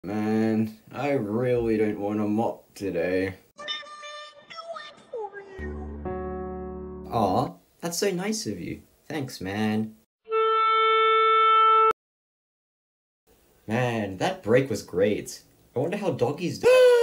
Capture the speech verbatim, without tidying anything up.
Man, I really don't want to mop today. Aw, that's so nice of you. Thanks, man. Man, that break was great. I wonder how doggies do.